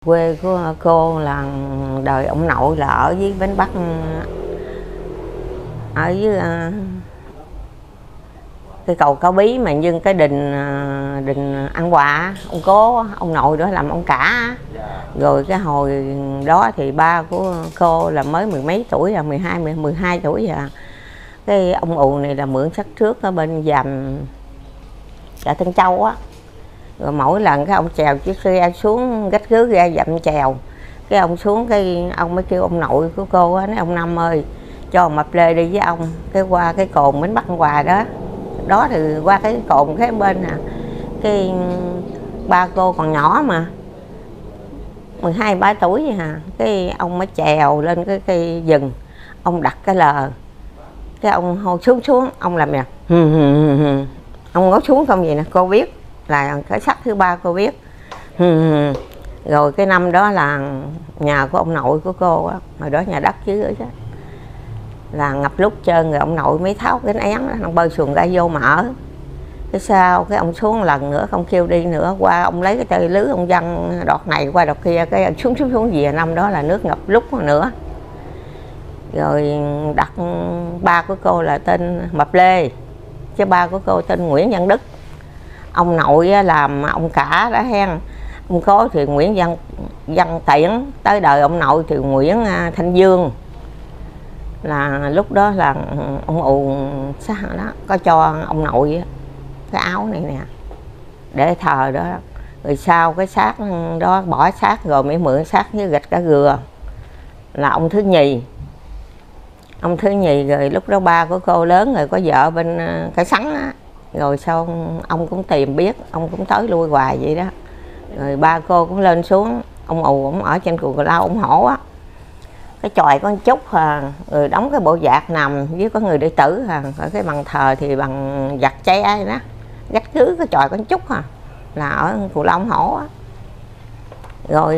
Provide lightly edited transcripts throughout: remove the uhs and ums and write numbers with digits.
Quê của cô là đời ông nội là ở dưới Bến Bắc, ở dưới cái cầu Cao Bí, mà nhưng cái đình Ăn Quà, ông cố ông nội đó làm ông cả. Rồi cái hồi đó thì ba của cô là mới mười mấy tuổi, là 12 tuổi à. Cái ông ù này là mượn sắc trước ở bên Dàm Chợ Tân Châu á. Rồi mỗi lần cái ông chèo chiếc xe xuống gách gứ ra dặm chèo, cái ông xuống cái ông mới kêu ông nội của cô á, nói ông Năm ơi cho mập lê đi với ông, cái qua cái cồn Bến Bắc Ăn Quà đó. Đó thì qua cái cồn cái bên nè, cái ba cô còn nhỏ mà 12-13 tuổi vậy hà. Cái ông mới chèo lên cái cây rừng, ông đặt cái lờ, cái ông hô xuống, ông làm nè, ông ngó xuống không vậy nè, cô biết là cái sắc thứ ba, cô biết. Rồi cái năm đó là nhà của ông nội của cô á, hồi đó nhà đất chứ đó, là ngập lúc trơn. Rồi ông nội mới tháo cái én nó bơi xuồng ra vô mà ở. Cái sau cái ông xuống lần nữa không kêu đi nữa, qua ông lấy cái cây lưới ông văng đọt này qua đọt kia, cái xuống về. Năm đó là nước ngập lúc nữa. Rồi đặt ba của cô là tên Mập Lê, chứ ba của cô tên Nguyễn Văn Đức. Ông nội làm ông cả đã hen, ông cố thì Nguyễn Văn Tiễn, tới đời ông nội thì Nguyễn Thanh Dương. Là lúc đó là ông ù đó có cho ông nội cái áo này nè để thờ đó. Rồi sau cái xác đó bỏ xác rồi mới mượn xác với gạch cả gừa là ông thứ nhì. Ông thứ nhì rồi lúc đó ba của cô lớn rồi, có vợ bên Cái Sắn á. Rồi sau ông cũng tìm biết, ông cũng tới lui hoài vậy đó. Rồi ba cô cũng lên xuống, ông ù ông ở trên cù lao ông hổ á. Cái chòi có một chút à, rồi đóng cái bộ vạc nằm với có người đệ tử à. Ở cái bàn thờ thì bằng vặt cháy ai đó, gách cứ cái chòi có một chút à, là ở cù lao ông hổ á. Rồi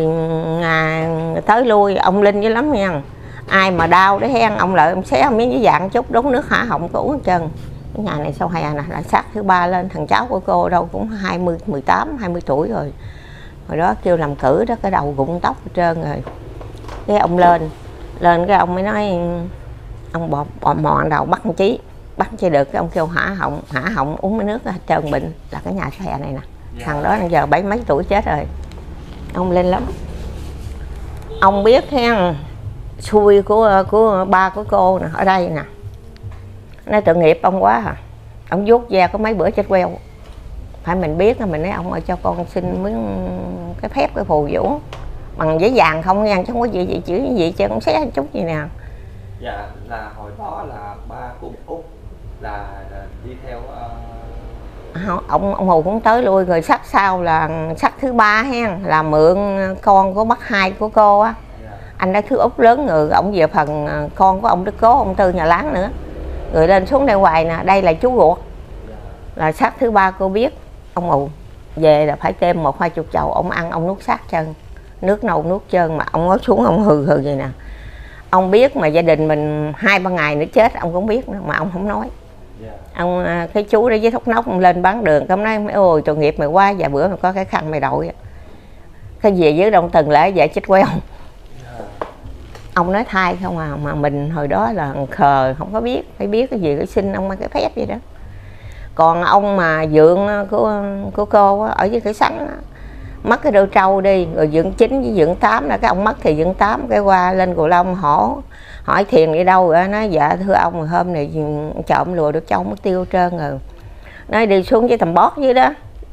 tới lui ông linh dữ lắm nha. Ai mà đau để hen ông lợi ông xé miếng giấy vàng chút đốn nước hả họng có uống hết trơn. Cái nhà này sau hè nè là xác thứ ba lên. Thằng cháu của cô đâu cũng 18-20 tuổi rồi. Hồi đó kêu làm cử đó, cái đầu rụng tóc hết trơn rồi. Cái ông lên cái ông mới nói ông bò mòn đầu bắt Chí được. Cái ông kêu hả họng uống mấy nước hết trơn bệnh. Là cái nhà sau hè này nè. Thằng đó bây giờ 70 mấy tuổi chết rồi. Ông lên lắm. Ông biết hen, xui của ba của cô nè, ở đây nè. Nói tội nghiệp ông quá à. Ông vuốt da có mấy bữa chết queo. Phải mình biết mình nói ông ơi cho con xin miếng cái phép cái phù vũ bằng giấy vàng không nha, chứ không có gì chữ gì chứ cũng xé chút gì nè. Dạ là hồi đó là ba của Út là đi theo ông Hù cũng tới lui. Rồi sắc sau là sắc thứ ba hen, là mượn con của bác hai của cô á. Anh đã thứ Út lớn rồi, ông về phần con của ông Đức Cố, ông Tư Nhà Láng nữa. Rồi lên xuống đây hoài nè, đây là chú ruột. Là xác thứ ba cô biết. Ông ù về là phải thêm 1-20 chầu, ông ăn ông nuốt xác chân, nước nâu nuốt trơn. Mà ông ngó xuống ông hừ vậy nè. Ông biết mà gia đình mình 2-3 ngày nữa chết ông cũng biết nữa, mà ông không nói. Ông cái chú đó với thúc nóc ông lên bán đường, ông nói ôi tội nghiệp mày quá, vài bữa mày có cái khăn mày đội cái gì dưới Đông Từng lại vậy chết queo. Ông nói thay không à, mà mình hồi đó là khờ không có biết, phải biết cái gì cái xin ông cái phép vậy đó. Còn ông mà dượng của cô á, ở dưới Cái Sắn á, mất cái đôi trâu đi, rồi dượng 9 với dượng 8 là cái ông mất thì dượng 8 cái qua lên Cù Long hỏi Thiền đi đâu rồi, nói dạ thưa ông hôm này trộm lùa được trâu mất tiêu trơn rồi. Nói đi xuống với tầm bót dưới đó,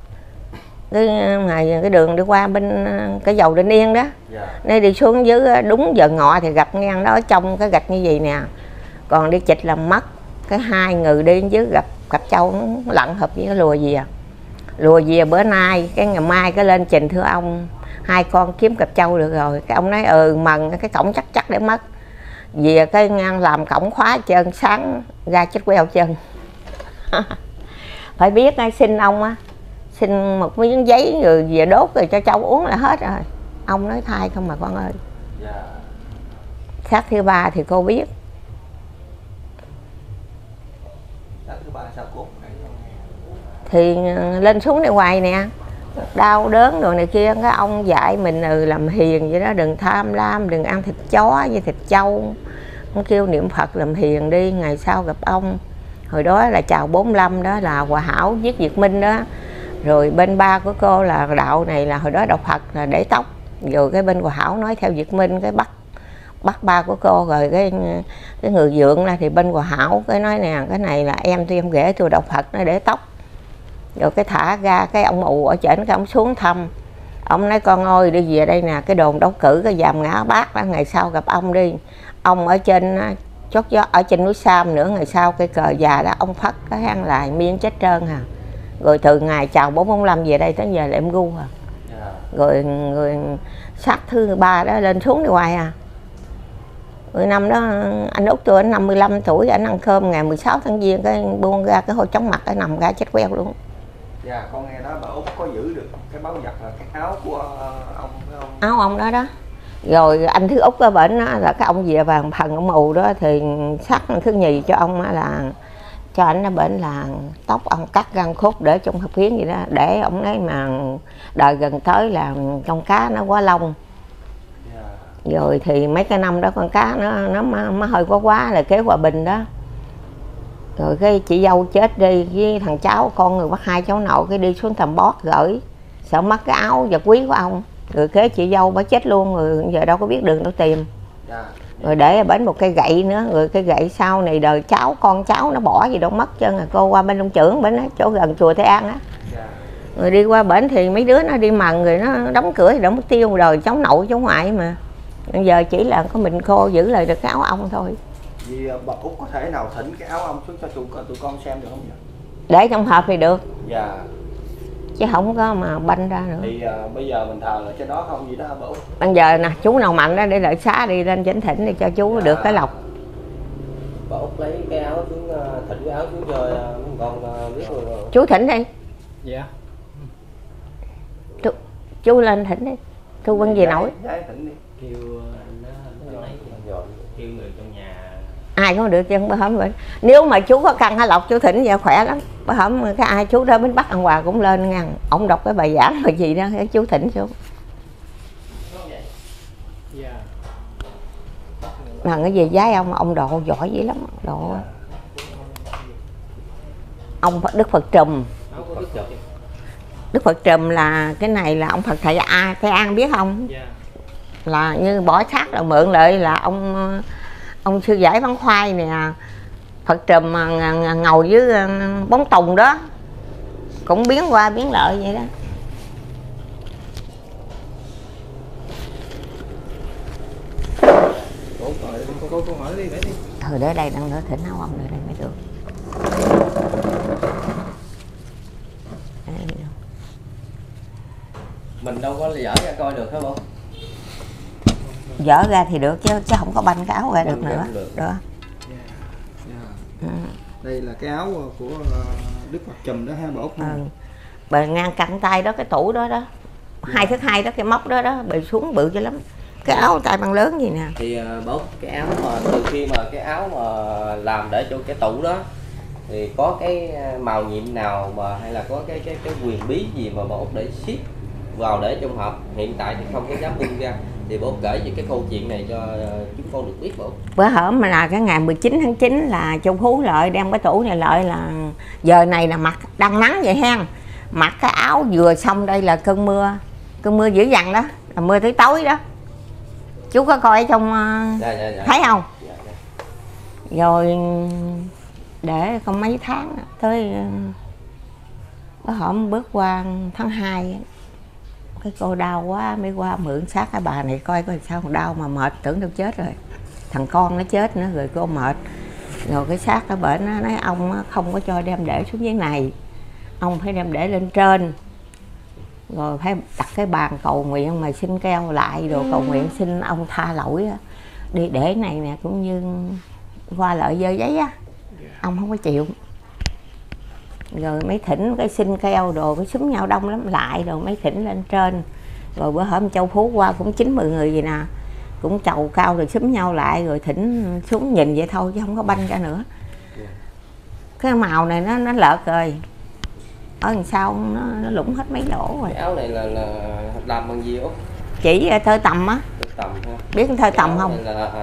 cái đường đi qua bên cái dầu Định Yên đó. Nên đi xuống dưới đúng giờ ngọ thì gặp ngang đó trong cái gạch như vậy nè. Còn đi chịch làm mất cái 2 người đi dưới gặp cặp trâu nó lặn hợp với cái lùa về bữa nay cái ngày mai cái lên trình thưa ông 2 con kiếm cặp trâu được rồi. Cái ông nói mần cái cổng chắc để mất. Về cái ngang làm cổng khóa chân, sáng ra chết queo chân. Phải biết xin ông á, xin một miếng giấy rồi về đốt rồi cho trâu uống là hết rồi. Ông nói thay không mà con ơi. Xác thứ ba thì cô biết. Xác thứ ba sao cô? Thì lên xuống đây hoài nè. đau đớn rồi này kia, cái ông dạy mình làm hiền vậy đó, đừng tham lam, đừng ăn thịt chó với thịt trâu. Ông kêu niệm Phật làm hiền đi, ngày sau gặp ông. Hồi đó là chào 45 đó là Hòa Hảo giết Việt Minh đó. Rồi bên ba của cô là đạo này là hồi đó đạo Phật là để tóc. Rồi cái bên Hòa Hảo nói theo Việt Minh, cái bắt ba của cô. Rồi cái người dượng là thì bên Hòa Hảo cái nói nè, cái này là em tôi em ghẻ tôi đạo Phật nó để tóc. Rồi cái thả ra cái ông ù ở trên, cái ông xuống thăm. Ông nói con ơi đi về đây nè, cái đồn đấu cử cái Dàm Ngã Bác đó, ngày sau gặp ông đi. Ông ở trên chót gió ở trên núi Sam nữa, ngày sau cây cờ già đó ông phất cái hang lại miếng chết trơn à. Rồi từ ngày chào 445 về đây tới giờ là em gu à. Rồi người sát thứ 3 đó lên xuống đi hoài à. Rồi năm đó anh Út tôi anh 55 tuổi, anh ăn cơm ngày 16 tháng Giêng cái buông ra cái hôi chóng mặt cái nằm ra chết queo luôn. Dạ, con nghe nói bà Út có giữ được cái báu vật là cái áo của ông phải không? Áo ông đó đó. Rồi anh Thứ Út ở bển đó là cái ông về vàng phần ông ù đó thì sắc thứ nhì cho ông là cho ảnh ở bển là tóc ông cắt răng khúc để trong hộp phiến vậy đó, để ông nói mà đời gần tới là con cá nó quá lông. Rồi thì mấy cái năm đó con cá nó hơi quá là kế Hòa Bình đó. Rồi cái chị dâu chết đi với thằng cháu con người bắt hai cháu nội, cái đi xuống Tầm Bót gửi sợ mất cái áo vật quý của ông. Rồi kế chị dâu bà chết luôn rồi, giờ đâu có biết đường đâu tìm. Rồi để ở bển một cây gậy nữa, rồi cây gậy sau này đời cháu con cháu nó bỏ gì đâu mất chân à. Cô qua bên ông trưởng bển á, chỗ gần chùa Tây An á. Rồi đi qua bển thì mấy đứa nó đi mần, người nó đóng cửa thì đóng tiêu rồi, cháu nội cháu ngoại mà. Bây giờ chỉ là có mình cô giữ lại được cái áo ông thôi. Vì bà Út có thể nào thỉnh cái áo ông xuống cho tụi con xem được không vậy? Để trong hộp thì được. Dạ. Chứ không có mà banh ra nữa. Thì bây giờ mình thờ ở trên đó không gì đó bà Út? Bây giờ nè, chú nào mạnh đó để đợi xá đi lên chỉnh thỉnh để cho chú được cái lộc. Bà Út lấy cái áo xuống, thỉnh cái áo xuống cho con biết rồi. Chú thỉnh đi. Dạ. Chú lên thỉnh đi. Thu Vân gì nổi. Thỉnh đi. Kêu nó lấy kêu người trong nhà. Ai cũng được chân bữa hổm vậy. Nếu mà chú có căn hay lộc chú thỉnh giờ khỏe lắm. Bữa hổm cái ai chú đó Bến Bắc An Hòa cũng lên nha. Ông đọc cái bài giảng rồi gì đó cái chú thỉnh xuống. Mà cái gì giái ông độ giỏi dữ lắm, độ. Ông Đức Phật Trùm. Đức Phật Trùm là cái này là ông Phật thầy Tây An biết không? Là như bỏ xác là mượn lại là ông sư giải Văn Khoai nè, Phật Trùm mà ngồi với bóng tùng đó cũng biến qua biến lại vậy đó. Cô hỏi đi để đi. Thôi để đây đang nữa thỉnh áo ông nữa đây mới được. Mình đâu có dở ra coi được hả bố? Dở ra thì được chứ không có banh cái áo ra được nữa. Đó. Đây là cái áo của Đức Phật Trùm đó ha bà Út. Bề ngang cẳng tay đó, cái tủ đó đó. 2x2 đó, cái móc đó đó, bề xuống bự cho lắm. Cái áo tay bằng lớn gì nè. Thì bà Út, cái áo mà từ khi mà cái áo mà làm để cho cái tủ đó thì có cái màu nhiệm nào mà hay là có cái quyền bí gì mà bà Út để ship vào để trong hộp, hiện tại thì không có dám bưng ra, thì bà Út kể về cái câu chuyện này cho chúng con được biết bà Út. Bữa hổm mà là cái ngày 19 tháng 9 là Châu Phú lại đem cái tủ này lại là giờ này là mặt đang nắng vậy ha, mặc cái áo vừa xong đây là cơn mưa dữ dằn đó, là mưa tới tối đó. Chú có coi ở trong dạ. thấy không? Dạ. Rồi để không mấy tháng tới bữa hổm bước qua tháng 2 cái cô đau quá mới qua mượn xác cái bà này coi sao đau mà mệt, tưởng đâu chết rồi, thằng con nó chết nữa rồi cô mệt. Rồi cái xác cái bệnh nó nói ông không có cho đem để xuống dưới này, ông phải đem để lên trên, rồi phải đặt cái bàn cầu nguyện mà xin keo lại rồi cầu nguyện xin ông tha lỗi á. Đi để này nè cũng như qua lợi dơ giấy á, ông không có chịu. Rồi mấy thỉnh cái xin keo đồ cái xúm nhau đông lắm lại rồi mấy thỉnh lên trên. Rồi bữa hổm Châu Phú qua cũng 90 người gì nè, cũng chầu cao rồi xúm nhau lại rồi thỉnh xuống nhìn vậy thôi chứ không có banh ra nữa. Cái màu này nó lợt rồi, ở đằng sau nó lủng hết mấy lỗ rồi. Cái áo này là làm bằng gì Út? Chỉ thơ tầm á. Thơ tầm ha. Biết thơ tầm không? Này là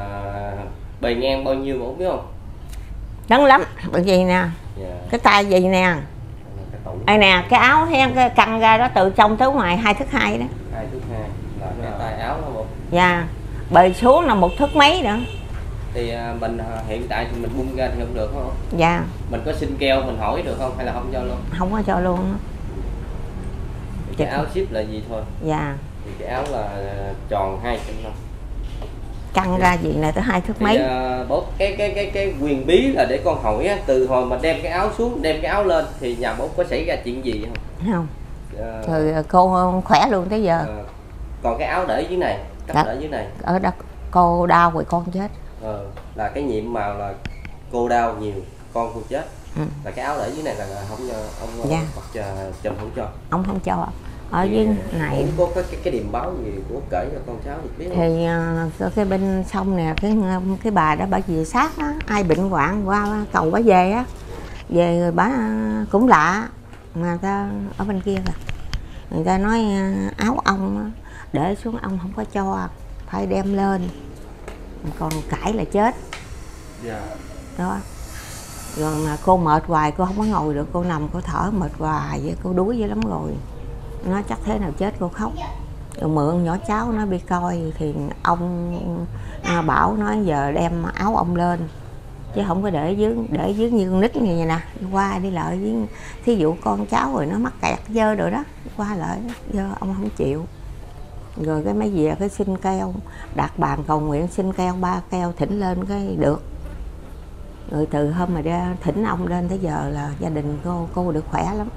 bề ngang bao nhiêu mà Út biết không? Lớn lắm, bởi vì nè, cái tay gì nè, đây nè, cái áo cái căng ra đó từ trong tới ngoài 2 thước 2 đó. 2 thước 2 là cái tay áo đó Út. Dạ, bề xuống là 1 thước mấy nữa. Thì mình hiện tại thì mình bung ra thì không được không? Dạ. Mình có xin keo mình hỏi được không hay là không cho luôn? Không có cho luôn. Cái áo ship là gì thôi? Dạ. Thì cái áo là tròn 200. Căng ra gì này tới 2 thước mấy. Bố cái quyền bí là để con hỏi á, từ hồi mà đem cái áo xuống, đem cái áo lên thì nhà bố có xảy ra chuyện gì không? Không. Rồi cô khỏe luôn tới giờ. Còn cái áo để dưới này, để dưới này. Ở đó cô đau rồi con chết. Là cái nhiệm màu là cô đau nhiều, con cô chết. Là cái áo để dưới này là không ông dạ. Trùm không cho. Ông không cho. Ở dưới này có cái điềm báo gì của kể cho con cháu được biết không? Thì cái bên sông nè, cái bà đó bà về sát á, ai bệnh hoạn qua cầu bà về á, về rồi bà cũng lạ mà ta ở bên kia kìa, người ta nói áo ông để xuống ông không có cho, phải đem lên, còn cãi là chết. Dạ. Đó. Rồi mà cô mệt hoài, cô không có ngồi được, cô nằm cô thở mệt hoài vậy, cô đuối dữ lắm rồi. Nó chắc thế nào chết, cô khóc. Rồi mượn nhỏ cháu nó đi coi thì ông bảo nói giờ đem áo ông lên chứ không có để dưới như con nít như vậy nè, đi qua đi lại với thí dụ con cháu rồi nó mắc kẹt dơ rồi đó, qua lại dơ ông không chịu. Rồi cái mấy về cái xin keo, đặt bàn cầu nguyện xin keo 3 keo thỉnh lên cái được. Rồi từ hôm mà ra thỉnh ông lên tới giờ là gia đình cô được khỏe lắm.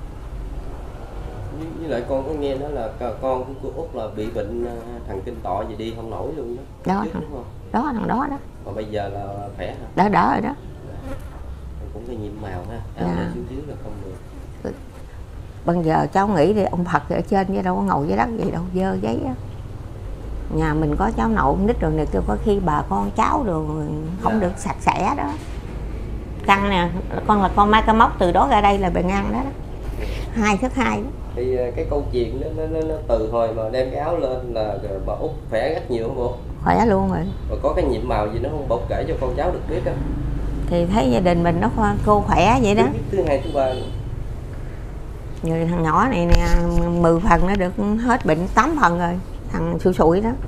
Với lại con có nghe nói là con của Út là bị bệnh thần kinh tọa gì đi không nổi luôn đó. Đó thằng đó. Còn bây giờ là khỏe hả? Đỡ rồi đó. Cũng cái nhiệm màu ha, áo để xuống dưới là không được. Bây giờ cháu nghĩ thì ông Phật ở trên chứ đâu có ngồi dưới đất gì đâu, dơ giấy á. Nhà mình có cháu nội nít rồi này kêu có khi bà con cháu rồi không được sạch sẽ đó. Căng nè, con là con mai ca móc từ đó ra đây là bề ngang đó, 2 thước 2 đó. Thì cái câu chuyện nó từ hồi mà đem cái áo lên là bà Út khỏe rất nhiều không bộ? Khỏe luôn rồi. Và có cái nhiệm màu gì nó không bộ kể cho con cháu được biết không? Thì thấy gia đình mình nó cô khỏe vậy đó. Thứ 2 thứ 3 Người thằng nhỏ này nè 10 phần nó được hết bệnh 8 phần rồi, thằng sụi đó.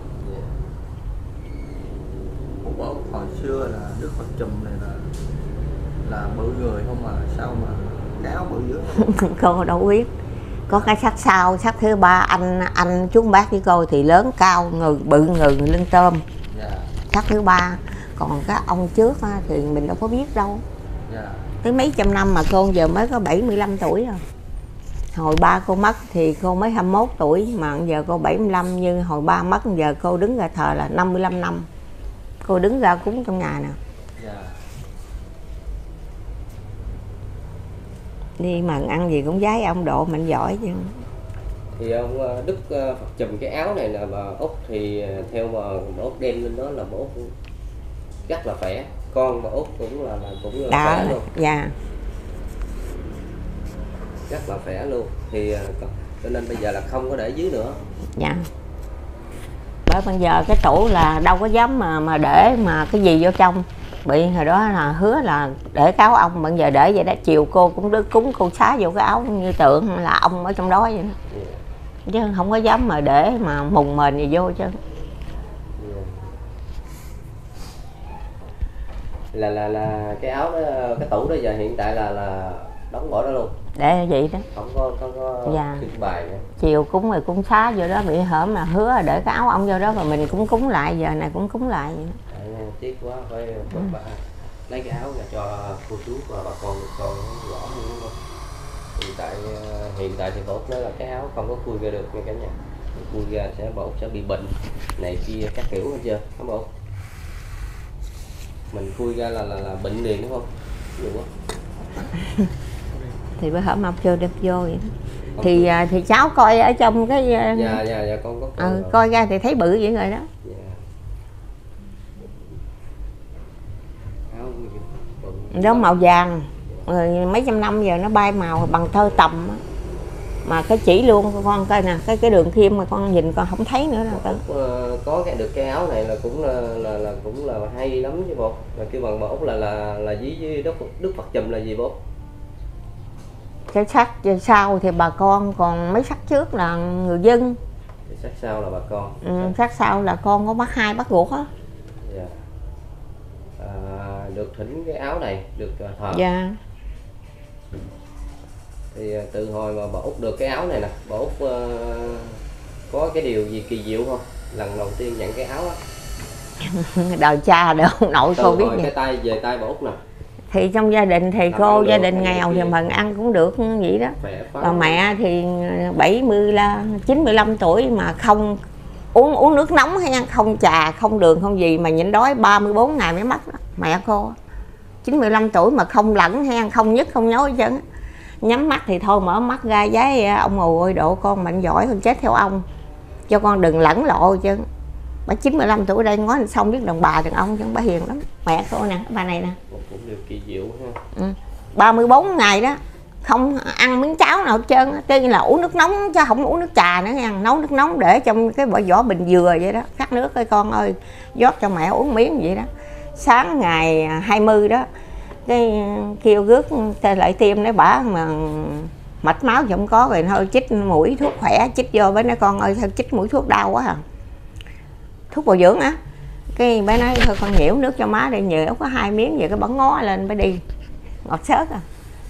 Ủa, hồi xưa là Đức Phật Trùm này là bự người không mà sao mà cái áo bự dữ? Cô đâu biết. Có cái sắc sau, sắc thứ 3 anh chú bác với cô thì lớn cao, người bự người lưng tôm. Sắc thứ 3, còn cái ông trước thì mình đâu có biết đâu. Tới mấy trăm năm mà cô giờ mới có 75 tuổi rồi. Hồi ba cô mất thì cô mới 21 tuổi, mà giờ cô 75, như hồi ba mất giờ cô đứng ra thờ là 55 năm. Cô đứng ra cúng trong nhà nè. Đi mà ăn gì cũng giái ông Độ mạnh giỏi chứ. Thì ông Đức Phật Trùm cái áo này là bà Út thì theo mà bà Út đem lên đó là bà Út rất là khỏe. Con bà Út cũng là khỏe luôn. Dạ. Rất là khỏe luôn. Thì cho nên bây giờ là không có để dưới nữa. Dạ. Bởi bây giờ cái tủ là đâu có dám mà để mà cái gì vô trong. Bị hồi đó là hứa là để cái áo ông, bây giờ để vậy đó, chiều cô cũng đứa cúng cô xá vô cái áo như tượng là ông ở trong đó vậy đó. Chứ không có dám mà để mà mùng mền gì vô chứ. Là cái áo đó, cái tủ đó giờ hiện tại là đóng bỏ đó luôn. Để vậy đó. Không có dạ. trưng bày nữa. Chiều cúng rồi cúng xá vô đó, bị hởm là hứa là để cái áo ông vô đó rồi mình cũng cúng lại, giờ này cũng cúng lại vậy đó. Tiếc quá, phải bà lấy cái áo ra cho cô chú và bà con rõ hơn đúng không? Hiện tại thì bà Út nói là cái áo không có khui ra được nha cả nhà. Khui ra bà Út sẽ bị bệnh này kia các kiểu hết chưa hả bà Út? Mình khui ra là bệnh liền đúng không? Đúng không? Thì bữa hổm ông chưa đem vô vậy đó. Thì cháu coi ở trong cái dạ con có coi ra thì thấy bự vậy rồi đó. Đó màu vàng rồi mấy trăm năm giờ nó bay màu bằng thơ tầm á. Mà cái chỉ luôn con coi nè, cái đường kim mà con nhìn con không thấy nữa đâu. Có được cái áo này là cũng là hay lắm chứ bộ. Mà kêu bằng bà Út là với Đức Phật Chùm là gì bộ? Cái sắc sau thì bà con, còn mấy sắc trước là người dân. Cái sắc sau là bà con. Sắc sau là con có bác hai bác ruột á. Dạ. Được thỉnh cái áo này được thờ. Dạ. Thì từ hồi mà bà Út được cái áo này nè, bà Út có cái điều gì kỳ diệu không? Lần đầu tiên nhận cái áo á. Đời cha đời ông nội cô biết cái tay về tay bà Út nè. Thì trong gia đình thì cô gia đình nghèo thì mình ăn cũng được vậy đó. Còn mẹ thì 95 tuổi mà không uống nước nóng hay ăn không trà, không đường, không gì mà nhịn đói 34 ngày mới mất đó. Mẹ cô 95 tuổi mà không lẫn hay ăn không nhức không nhói chứ. Nhắm mắt thì thôi, mở mắt ra giấy ông ơi độ con mạnh giỏi con chết theo ông, cho con đừng lẫn lộ chứ. Bà 95 tuổi đây ngó xong biết đàn bà đàn ông chứ, bà hiền lắm. Mẹ cô nè, bà này nè cũng điều kỳ diệu ha. 34 ngày đó không ăn miếng cháo nào hết trơn, tức là uống nước nóng chứ không uống nước trà nữa nha. Nấu nước nóng để trong cái vỏ bình dừa vậy đó, khát nước ơi con ơi, rót cho mẹ uống miếng vậy đó. Sáng ngày 20 đó cái kêu rước lại tiêm đấy, bả mà mạch máu thì không có rồi thôi chích mũi thuốc khỏe, chích vô bé nói con ơi sao chích mũi thuốc đau quá à, thuốc bồi dưỡng á. Cái bé nói thôi con nhiễu nước cho má đi, nhiễu có 2 miếng vậy cái bắn ngó lên bé đi ngọt xớt à.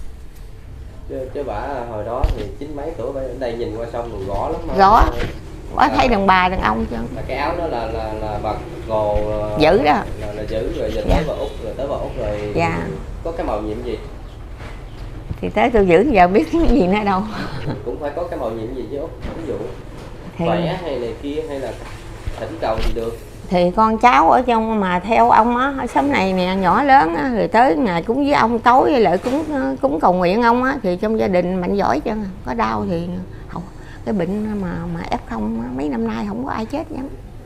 Chứ bà hồi đó thì 9 mấy tuổi ở đây nhìn qua sông rồi gõ lắm mà. Gõ có thấy đàn bà đàn ông chứ. Cái áo đó là bà gồ giữ đó là giữ rồi giờ dạ. tới bà Út rồi dạ. Có cái màu nhiệm gì thì tới tôi giữ giờ biết cái gì nữa đâu. Cũng phải có cái màu nhiệm gì chứ Út, ví dụ thì... khỏe hay này kia hay là thỉnh cầu gì được. Thì con cháu ở trong mà theo ông á, ở xóm này nè nhỏ lớn á, rồi tới ngày cúng với ông tối lại cúng cầu nguyện ông á, thì trong gia đình mạnh giỏi chứ. Có đau thì không, cái bệnh mà F0 mấy năm nay không có ai chết lắm.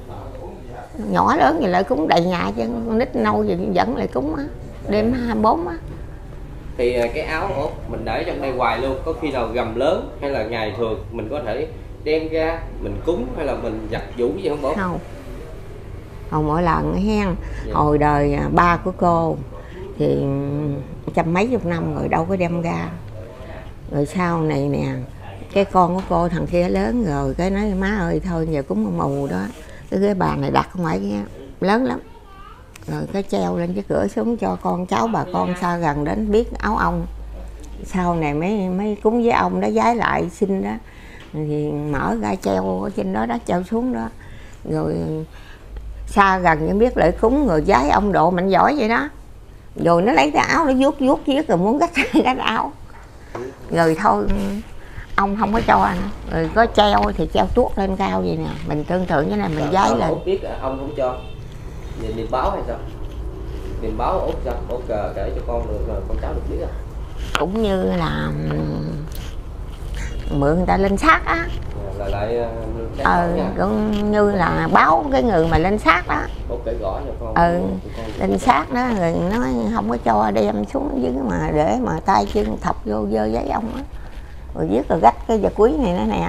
Nhỏ lớn thì lại cúng đầy nhà chứ, con nít nâu thì vẫn lại cúng á, đêm 24 á. Thì cái áo Út mình để trong đây hoài luôn, có khi nào gầm lớn hay là ngày thường mình có thể đem ra mình cúng hay là mình giặt giũ gì không Út? Không. Còn mỗi lần hen, hồi đời ba của cô thì trăm mấy chục năm rồi đâu có đem ra. Rồi sau này nè, cái con của cô thằng kia lớn rồi, cái nói má ơi thôi giờ cúng ông mù đó. Cái bàn này đặt ngoài kia lớn lắm. Rồi cái treo lên cái cửa xuống cho con cháu bà con xa gần đến biết áo ông. Sau này mới cúng với ông đó giái lại xin đó. Thì mở ra treo ở trên đó treo xuống đó. Rồi xa gần nhưng biết lại cúng rồi giái ông độ mạnh giỏi vậy đó. Rồi nó lấy cái áo nó vuốt viết rồi muốn gách áo. Rồi thôi ông không có cho anh. Rồi có treo thì treo tuốt lên cao vậy nè. Mình tương tự như này mình giái lên. Út biết ông không cho. Về niềm báo hay sao? Niềm báo Út sao? Út kể cho con được con cháu được biết à? Cũng như là mượn người ta lên xác á. Là lại cũng như là báo cái người mà lên xác đó. Út kể rõ cho con. Lên xác đó rồi nó không có cho đem xuống dưới mà để mà tay chân thọc vô dơ giấy ông á. Rồi viết rồi gách cái vật quý này nữa nè.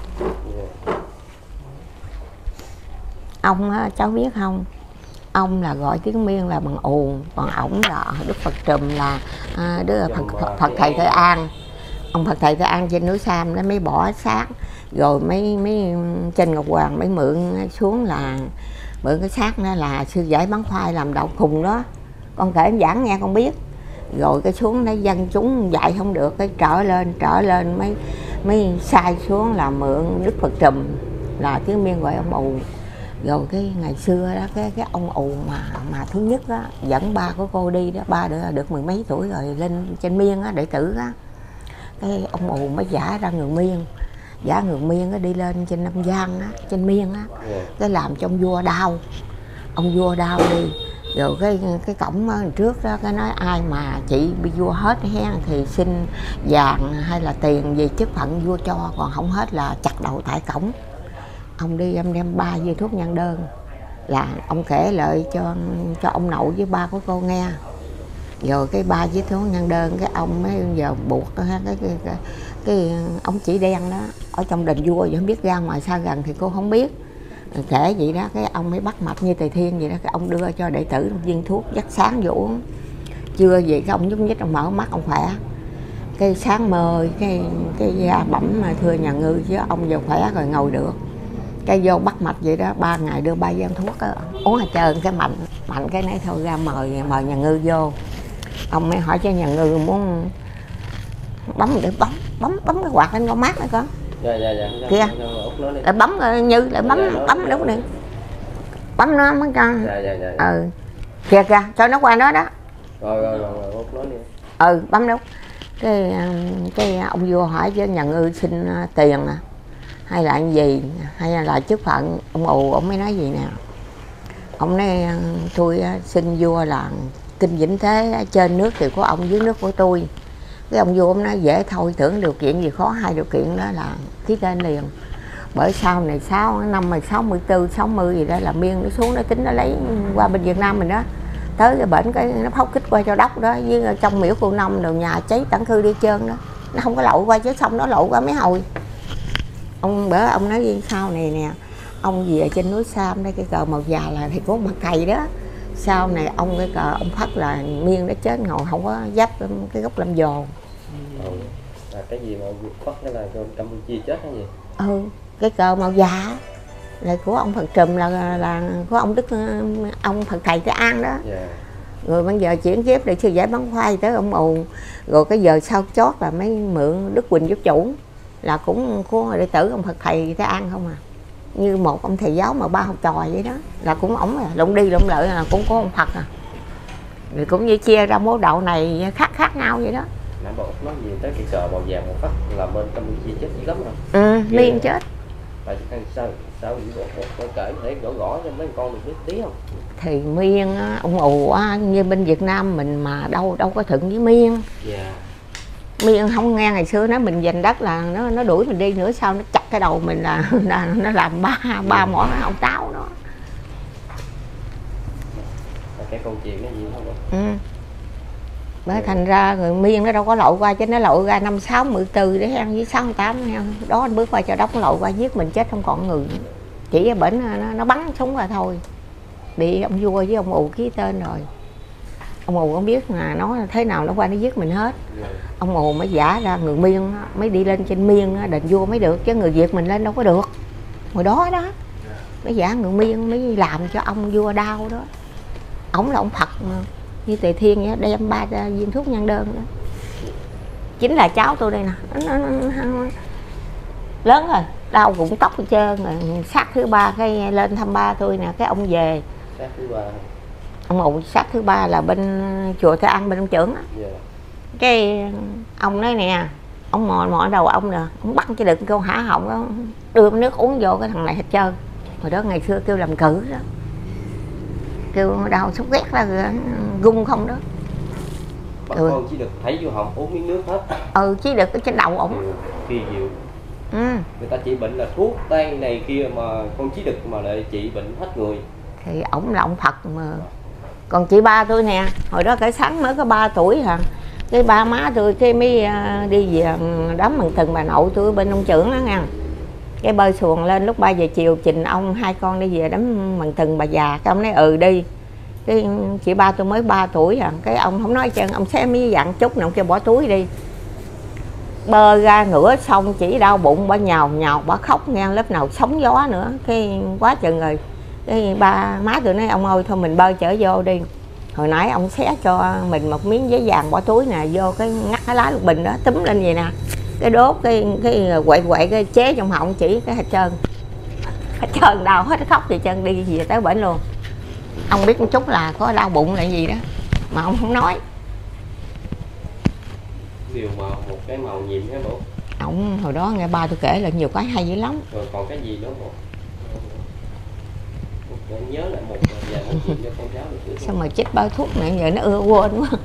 Ông á, cháu biết không? Ông là gọi tiếng Miên là bằng ùn, còn ổng là Đức Phật Trùm là Phật Thầy Thế An. Ông Phật Thầy Thế An trên núi Sam đó mới bỏ xác, rồi mấy trên Ngọc Hoàng mới mượn xuống là mượn cái xác đó là sư giải bán khoai làm đậu khùng đó. Con kể em giảng nghe con biết. Rồi cái xuống đó dân chúng dạy không được, cái trở lên mới sai xuống là mượn Đức Phật Trùm là tiếng Miên gọi ông ùn. Rồi cái ngày xưa đó cái ông ù mà thứ nhất đó dẫn ba của cô đi đó, ba được 10 mấy tuổi rồi lên trên Miên á, đệ tử á, cái ông ù mới giả ra người Miên á, đi lên trên Nam Giang á, trên Miên á, cái làm cho ông vua đau đi. Rồi cái cổng trước đó cái nói ai mà chị bị vua hết hen thì xin vàng hay là tiền gì chức phận vua cho, còn không hết là chặt đầu tại cổng. Ông đi em đem 3 viên thuốc nhân đơn là ông kể lại cho ông nội với ba của cô nghe. Rồi cái 3 viên thuốc nhân đơn cái ông mới giờ buộc cái ông chỉ đen đó ở trong đền vua vậy, không biết ra ngoài xa gần thì cô không biết. Kể vậy đó, cái ông mới bắt mạch như Tề Thiên vậy đó, cái ông đưa cho đệ tử viên thuốc dắt sáng vô uống. Chưa vậy cái ông nhúc nhích, ông mở mắt ông khỏe. Cái sáng mơ cái da bẩm mà thưa nhà Ngư chứ ông giờ khỏe rồi ngồi được. Cái vô bắt mạch vậy đó, 3 ngày đưa 3 viên thuốc đó, uống hết trơn. Cái mạnh cái nấy thôi ra mời nhà Ngư vô. Ông mới hỏi cho nhà Ngư muốn bấm để bấm cái quạt lên con mát nữa con. Dạ Kìa lại bấm Như lại bấm đúng đi, bấm nó mới con. Kìa cho nó qua đó đó. Rồi Út nói đi. Bấm đúng. Cái ông vua hỏi với nhà Ngư xin tiền hay là anh gì hay là chức phận. Ông ù ông mới nói gì nè, ông nói tôi xin vua là kinh vĩnh thế, trên nước thì của ông dưới nước của tôi. Cái ông vua ông nói dễ thôi, tưởng điều kiện gì khó, 2 điều kiện đó là ký tên liền. Bởi sau này năm 64, 60 gì đó là Miên nó xuống nó tính nó lấy qua bên Việt Nam mình đó. Tới cái bển cái nó phóng kích qua Châu Đốc đó, với trong miễu Cô Nông đồ nhà cháy tận khư đi trơn đó. Nó không có lội qua chứ xong nó lội qua mấy hồi. Ông nói với sau này nè, ông gì ở trên núi Sam đây cái cờ màu già là thầy cố mặt thầy đó. Sau này ông cái cờ ông phát là Miên nó chết ngồi không có giáp cái gốc Lâm Dồ. Cái gì mà phát cái là Campuchia chết hay gì? Cái cờ màu già là của ông Phật Trùm là của ông Đức, ông Phật thầy Cái An đó. Rồi bây giờ chuyển ghép để sư giải bắn khoai tới ông ù. Rồi cái giờ sau chót là mới mượn Đức Quỳnh giúp chủ, là cũng của đệ tử ông Phật thầy Cái An không à. Như một ông thầy giáo mà 3 học trò vậy đó, là cũng ổng lụng đi lụng lợi là cũng có ông Phật à. Rồi cũng như chia ra mố đậu này khác nhau vậy đó. Nãy bà Út nói gì tới cái cờ màu vàng màu phát là bên Campuchia chết dữ lắm rồi. Miên chết. Tại sao cô kể để gõ cho mấy con được biết tí không? Thì Miên ông ù như bên Việt Nam mình mà đâu có thuận với Miên. Miên không nghe ngày xưa nói mình giành đất là nó đuổi mình đi nữa, sau nó chặt cái đầu mình là nó làm ba mỏ ông táo đó. Cái câu chuyện cái gì không? Bởi thành ra người Miên nó đâu có lội qua, chứ nó lội ra 5, 6, 14 để heo với 6, 8 heo. Đó anh bước qua Châu Đốc nó lội qua giết mình chết không còn người. Chỉ cái bển nó bắn súng ra thôi. Bị ông vua với ông ù ký tên rồi. Ông ù không biết là nó thế nào nó qua nó giết mình hết. Ông ù mới giả ra người Miên mới đi lên trên Miên đền vua mới được, chứ người Việt mình lên đâu có được. Hồi đó mới giả người Miên mới làm cho ông vua đau đó. Ổng là ông Phật mà, như Tề Thiên vậy, đem 3 viên thuốc nhân đơn đó. Chính là cháu tôi đây nè, nó lớn rồi, đau cũng tóc hết trơn rồi. Sát thứ 3 cái lên thăm ba tôi nè, cái ông về. Sát thứ 3. Ông ngủ sát thứ 3 là bên chùa Thế An bên ông trưởng á. Cái ông nói nè, ông mò đầu ông nè, ông bắt cái đựng câu hả họng đó, đưa nước uống vô cái thằng này hết trơn. Hồi đó ngày xưa kêu làm cử đó, kêu đau sốt ghét là gung không đó. Bà con chỉ được thấy vô họng uống miếng nước hết. Chỉ được ở trên đầu ổng. Kỳ diệu. Người ta trị bệnh là thuốc tây này kia mà con chỉ được mà lại trị bệnh hết người. Thì ổng là ông Phật mà. Còn chị ba tôi nè, hồi đó cái sáng mới có 3 tuổi hả. Cái ba má tôi cái mới đi về đám mừng từng bà nội tôi bên ông trưởng đó nha. Cái bơi xuồng lên lúc 3 giờ chiều trình ông 2 con đi về đám mừng từng bà già. Cái ông nói đi. Cái chị ba tôi mới 3 tuổi hả. Cái ông không nói chân, ông xé mấy dặn chút nè, ông kêu bỏ túi đi. Bơi ra nửa xong chỉ đau bụng, bà nhào bà khóc nghe, lớp nào sóng gió nữa. Cái quá chừng rồi. Cái ba má tôi nói ông ơi thôi mình bơi trở vô đi. Hồi nãy ông xé cho mình một miếng giấy vàng bỏ túi nè, vô cái ngắt cái lá lục bình đó túm lên vậy nè, cái đốt cái quậy cái chế trong họng chỉ cái hết trơn đau hết khóc thì chân đi về tới bển luôn. Ông biết một chút là có đau bụng là gì đó mà ông không nói. Điều mà một cái màu nhiệm hả bộ? Ông hồi đó nghe ba tôi kể là nhiều cái hay dữ lắm. Rồi còn cái gì nữa bộ? Để nhớ lại một vài món chuyện cho con cháu được. Sao mà chết bao thuốc này giờ nó ưa quên quá.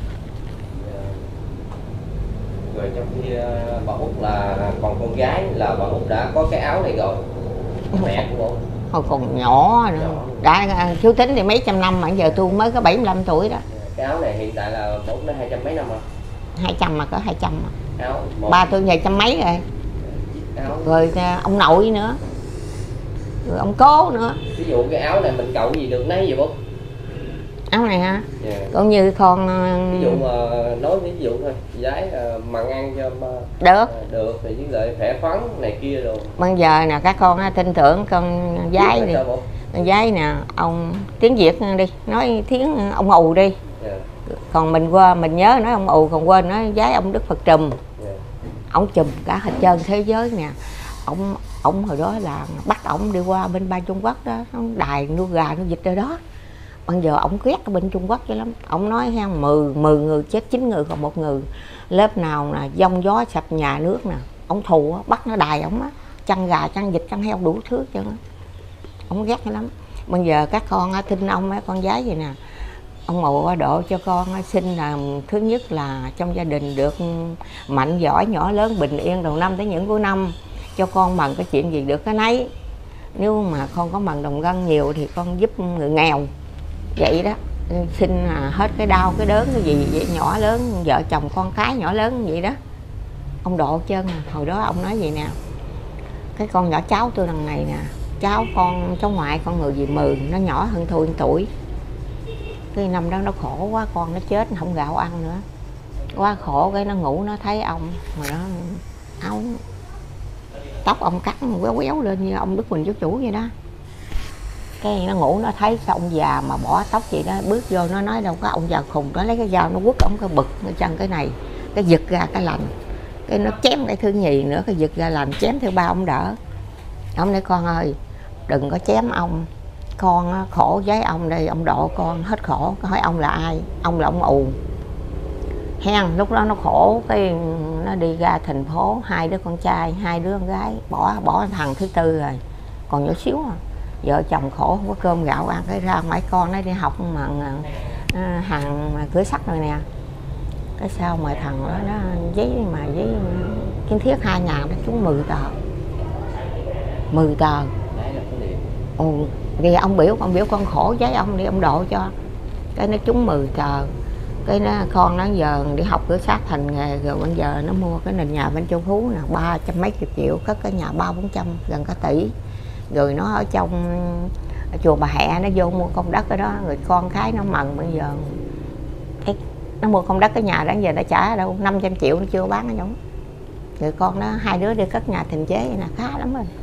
Rồi trong khi bà Út là còn con gái là bà Út đã có cái áo này rồi. Mẹ của bộ hồi còn nhỏ nữa. Đã chú tính thì mấy trăm năm mà giờ tôi mới có 75 tuổi đó. Cái áo này hiện tại là bà Út đã 200 mấy năm rồi. 200 mà, cỡ 200 mà. Áo Ba tôi về trăm mấy rồi. áo. Rồi ông nội nữa, rồi ông cố nữa. Ví dụ cái áo này mình cậu gì được nấy vậy bố? Áo này hả? Yeah. Cũng như con Ví dụ mà nói ví dụ thôi, gái mặn ăn cho được được thì với lại khỏe khoắn này kia rồi. bây giờ nè các con tin tưởng con gái đi. Con gái nè, ông tiếng Việt đi, nói tiếng ông ù đi. Yeah. Còn mình qua mình nhớ nói ông ù, còn quên nói gái ông Đức Phật Trùm. Yeah. Ông trùm cả hết trơn thế giới nè. Ông hồi đó là bắt ổng đi qua bên Trung Quốc đó, đài nuôi gà nuôi vịt ở đó. Bây giờ ổng ghét ở bên Trung Quốc vậy lắm. Ổng nói ha, 10 người chết 9 người còn 1 người. Lớp nào là giông gió sập nhà nước nè, ổng thù á, bắt nó đài ổng á, chăn gà chăn vịt chăn heo đủ thứ chứ. Ổng ghét lắm. Bây giờ các con tin ông mấy con gái vậy nè, ông mụ độ cho con sinh là thứ nhất là trong gia đình được mạnh giỏi nhỏ lớn bình yên đầu năm tới những cuối năm, cho con mần cái chuyện gì được cái nấy. Nếu mà con có mần đồng gân nhiều thì con giúp người nghèo vậy đó. Xin hết cái đau cái đớn cái gì vậy, nhỏ lớn vợ chồng con cái nhỏ lớn vậy đó. Ông độ chân hồi đó ông nói vậy nè, cái con nhỏ cháu tôi đằng này nè, cháu ngoại con người gì mừ, nó nhỏ hơn tôi 1 tuổi. Cái năm đó nó khổ quá, con nó chết không gạo ăn nữa, quá khổ. Cái nó ngủ nó thấy ông mà nó áo tóc ông cắt quéo quéo lên như ông Đức Quỳnh Giáo Chủ vậy đó. Cái nó ngủ nó thấy sao ông già mà bỏ tóc vậy đó, bước vô nó nói đâu có, ông già khùng, nó lấy cái dao nó quất ông cái bực cái chân cái này, cái giật ra cái lành, cái nó chém cái thứ nhì nữa, cái giật ra lành chém theo 3 ông đỡ. Ông nói con ơi đừng có chém ông, con khổ với ông đây, ông độ con hết khổ. Hỏi ông là ai? Ông là ông ù hen. Lúc đó nó khổ, cái nó đi ra thành phố, 2 đứa con trai 2 đứa con gái, bỏ thằng thứ tư rồi, còn nhỏ xíu à. Vợ chồng khổ không có cơm gạo ăn, cái ra ngoài con nó đi học mà hàng cửa sắt rồi nè. Cái sao mà thằng đó nó giấy kiến thiết 2.000 nó trúng 10 tờ. 10 tờ. Thì ông biểu con khổ giấy ông đi ông độ cho. Cái nó trúng 10 tờ. Cái nó con nó giờ đi học cửa sắt thành nghề rồi, bây giờ nó mua cái nền nhà bên Châu Phú nè, 300 mấy chục triệu, cất cái nhà 300-400 gần cả tỷ. Rồi nó ở trong chùa Bà Hẹ nó vô mua công đất ở đó, rồi con cái nó mần bây giờ nó mua công đất cái nhà đó giờ nó trả đâu 500 triệu nó chưa bán ở giống. Rồi con nó 2 đứa đi cất nhà tình chế vậy nè, khá lắm rồi.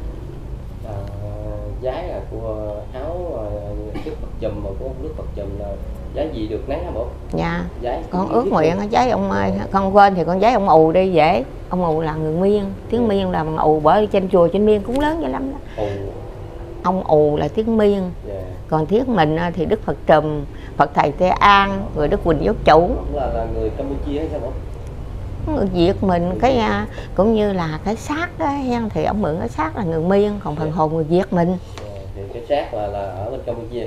Giá là của áo Đức Phật Trùm mà của Đức Phật Trùm là giá gì được nấy hả bố? Dạ. Con ước nguyện giấy ông ơi, con quên thì con giấy ông ù đi dễ. Ông ù là người Miên, tiếng Miên là bằng ù, bởi trên chùa trên Miên cũng lớn vậy lắm đó. Ông ù là tiếng Miên. Còn tiếng mình thì Đức Phật Trùm, Phật Thầy Tây An, rồi Đức Quỳnh Giáo Chủ. Là người Campuchia hay sao bố? Người Việt mình cái cũng như là cái xác đó hen, thì ông mượn cái xác là người Miên, còn phần hồn người Việt mình. Thì cái xác là ở bên Campuchia.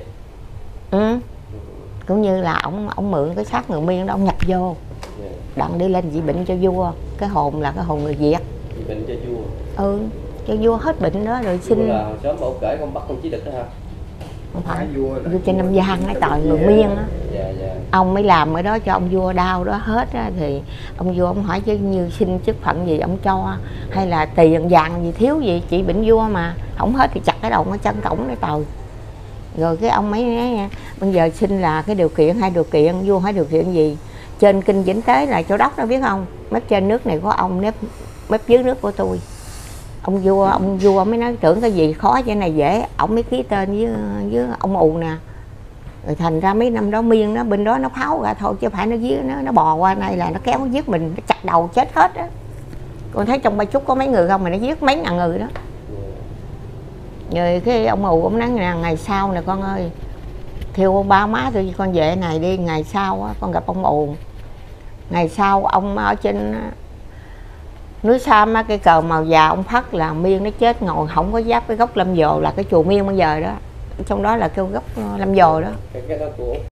Cũng như là ông mượn cái xác người Miên đó, ông nhập vô đặng đi lên trị bệnh cho vua. Cái hồn là cái hồn người Việt. Trị bệnh cho vua. Cho vua hết bệnh đó rồi xin. Là sớm bố kể con bắt con Chí Đực đó hả? Không phải, vua trên Nam Giang cái tòa người Miên á. Ông mới làm ở đó cho ông vua đau đó hết á, thì ông vua ông hỏi chứ như xin chức phận gì ông cho, hay là tiền vàng gì thiếu gì, trị bệnh vua mà không hết thì chặt cái đầu nó chân cổng để tồi. Rồi cái ông mới nói bây giờ xin là cái điều kiện, 2 điều kiện, vua hỏi điều kiện gì. Trên kinh Vĩnh Tế là Châu Đốc đó biết không, mép trên nước này của ông, mép dưới nước của tôi. Ông vua mới nói tưởng cái gì khó cái này dễ, ông mới ký tên với ông ù nè. Rồi thành ra mấy năm đó Miên nó bên đó nó pháo ra thôi, chứ phải nó giết nó bò qua này là nó kéo nó giết mình, nó chặt đầu chết hết á. Con thấy trong Ba Chúc có mấy người không mà nó giết mấy ngàn người đó. Rồi cái ông ù ông nói là ngày sau nè con ơi, theo ba má tôi con về này đi, ngày sau á, con gặp ông ù. Ngày sau ông ở trên núi Sam á, cái cờ màu già ông phất là Miên nó chết ngồi không có giáp cái gốc Lâm Dồ, là cái chùa Miên bây giờ đó, trong đó là kêu gốc Lâm Dồ đó. Cái đó của